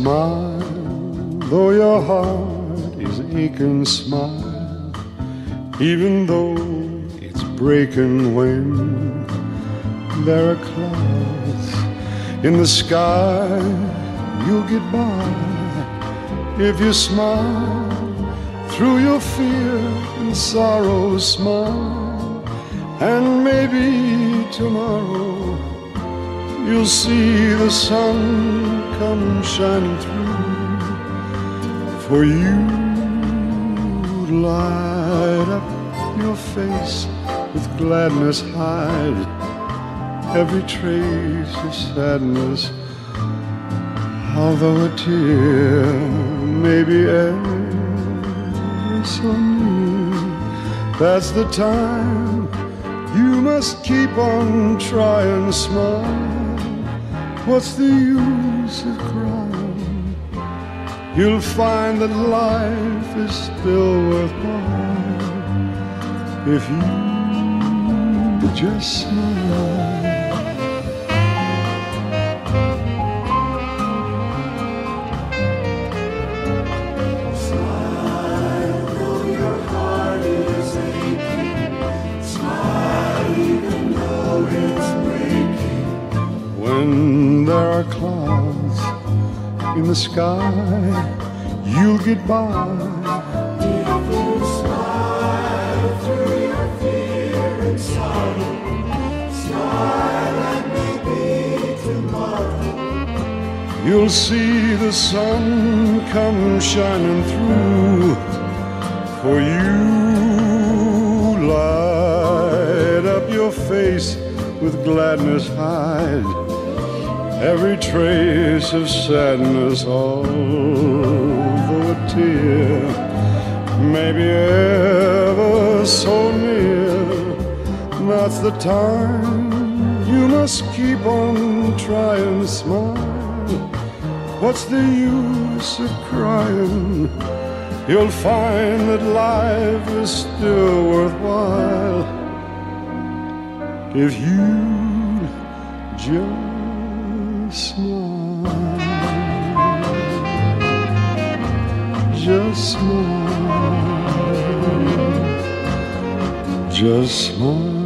Smile, though your heart is aching, smile, even though it's breaking when there are clouds in the sky. You'll get by if you smile through your fear and sorrow. Smile, and maybe tomorrow you'll see the sun come shining through for you. Light up your face with gladness, hide every trace of sadness. Although a tear may be ever so near, that's the time you must keep on trying. Smile, what's the use of crying? You'll find that life is still worthwhile if you just smile. When there are clouds in the sky, you'll get by if you smile through your fear and sorrow. Smile, and maybe tomorrow you'll see the sun come shining through for you. Light up your face with gladness, hide every trace of sadness. Although a tear may be ever so near, that's the time you must keep on trying. Smile, what's the use of crying? You'll find that life is still worthwhile if you just smile, just smile, just smile.